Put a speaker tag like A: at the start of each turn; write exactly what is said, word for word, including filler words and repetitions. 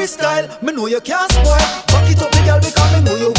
A: FreeStyle. Me know you can't spoil. Back it up, the girl, because me know you